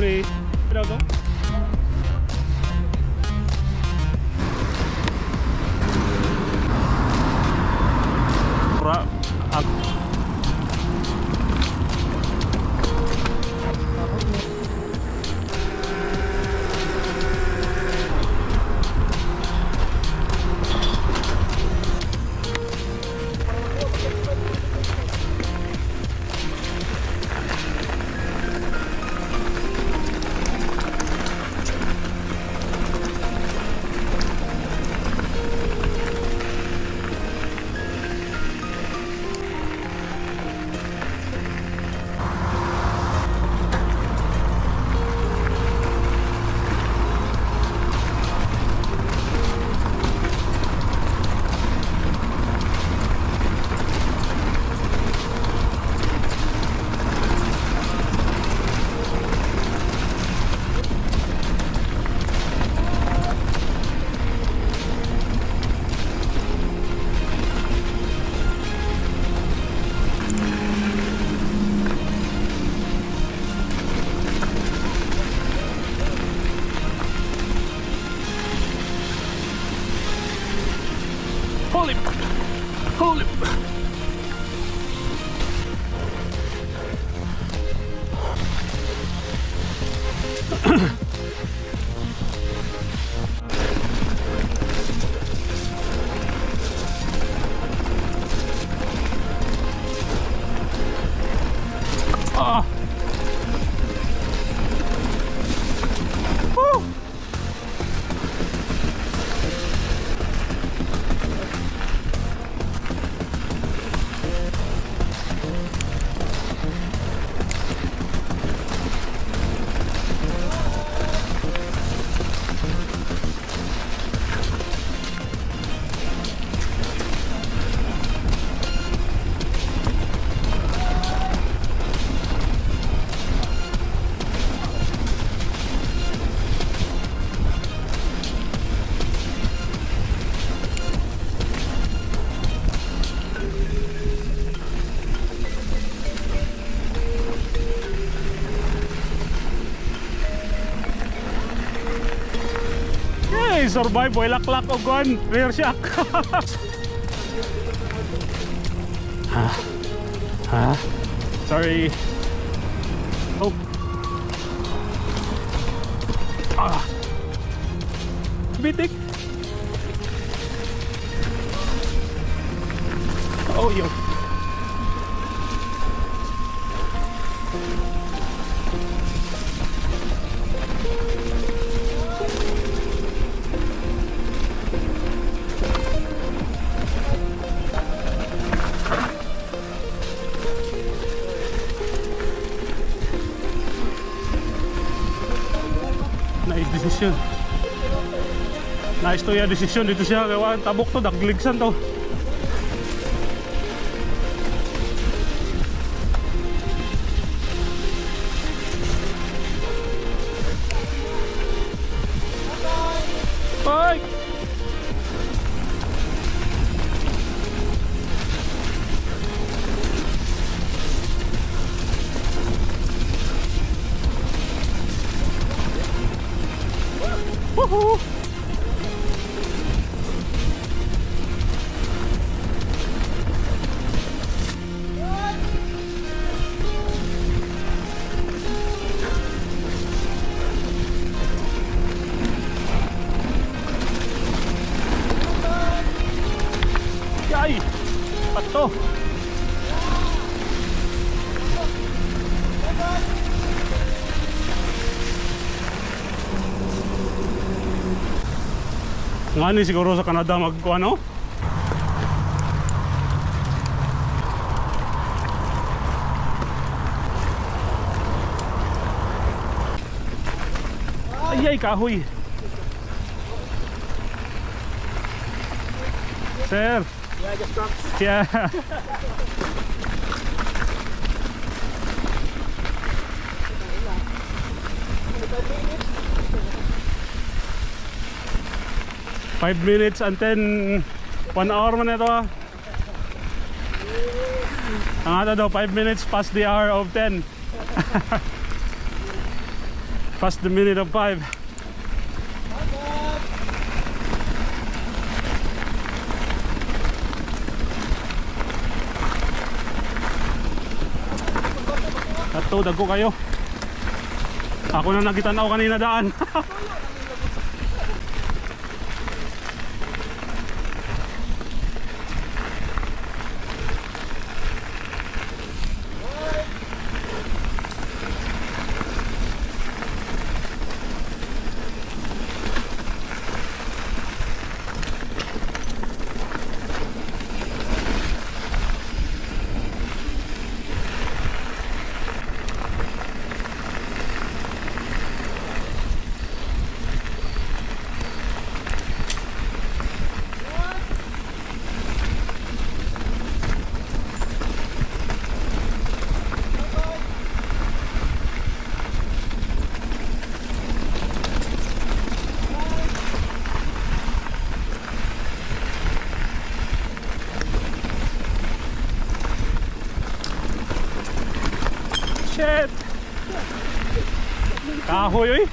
libre. Pero to? Holy. Ah. Woo. Survive boy, laklak o gun, rear shock. Sorry. Oh. Bitik. Oh yo. Desisyon. Nice to ya desisyon dito siya kaya tabok to dagligsan to. Bye. Woohoo! Yay! Pato! Nga ni siguro sa Canada ano? Ay kahoy. Sir. Yeah, just dropped. Yeah. Five minutes and then 1 hour man ito ah. Ang ato daw 5 minutes past the hour of 10. Past the minute of 5. Ato, dago kayo. Ako na nagitanaw kanina daan. Shit! Kahoy oy!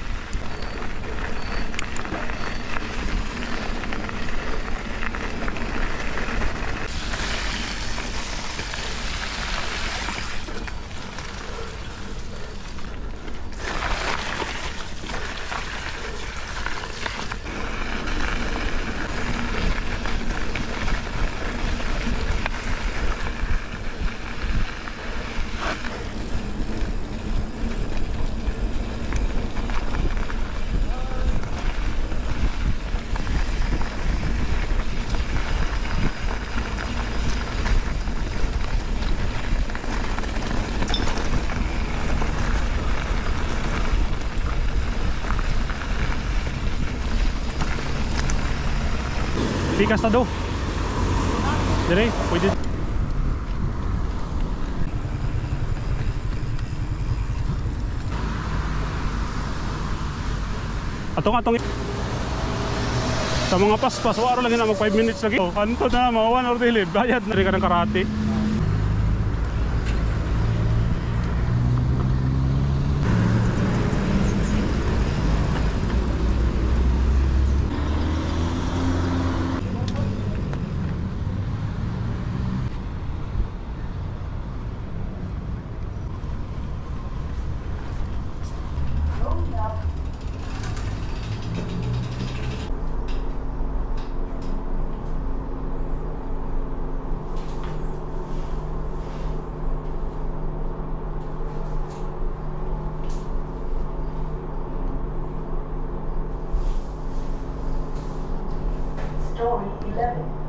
Pikas na do. Dire, pwede. Atong sa mga paspas, waro lagi na mag 5 minutes lagi. Kanto na, mga 1 hour daily. Bayad na rin ka ng karate. Story 11.